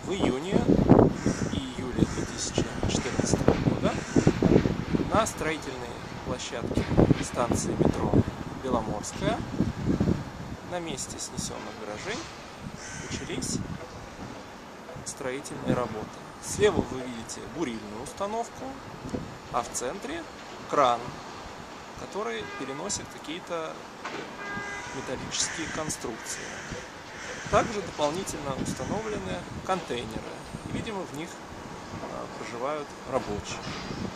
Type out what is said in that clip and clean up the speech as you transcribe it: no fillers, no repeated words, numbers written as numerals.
В июне и июле 2014 года на строительной площадке станции метро Беломорская на месте снесенных гаражей начались строительные работы. Слева вы видите бурильную установку, а в центре кран, который переносит какие-то металлические конструкции. Также дополнительно установлены контейнеры, и, видимо, в них проживают рабочие.